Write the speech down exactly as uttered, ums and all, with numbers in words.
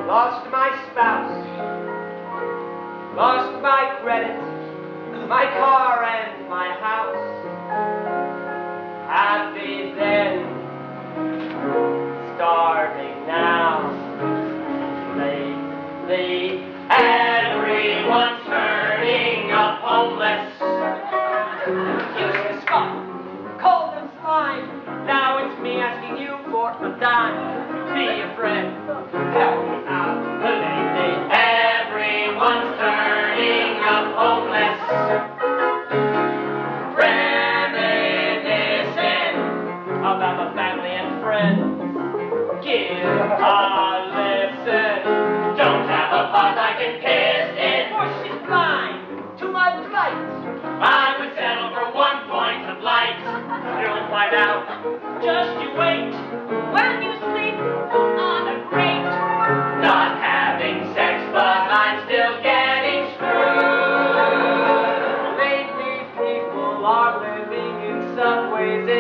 Lost my spouse, lost my credit, my car and my house. Happy then, starving now. Lately, everyone's turning up homeless. Used to scoff, call them slime. Now it's me asking you for a dime. Be a friend, help me out. Lately, everyone's turning up homeless. Reminiscing about my family and friends. Give a listen. Don't have a boss I can piss in. For she's blind to my plight. I would settle for one point of light. You'll find out. Just you wait. When you sleep on a grate. Not having sex, but I'm still getting screwed. Lately people are living in subways